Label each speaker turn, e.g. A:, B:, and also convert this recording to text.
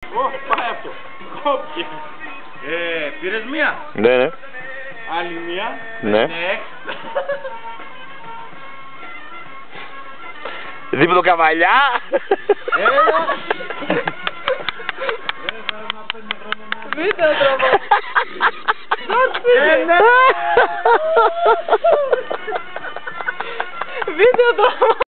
A: Πάει αυτό. Κόπηκε. Πήρες μία.
B: Ναι, ναι.
A: Άλλη μία.
B: Ναι.
A: Next.
B: Δίπλο καβαλιά.
C: Βίντεο τρόπο.
B: Ναι.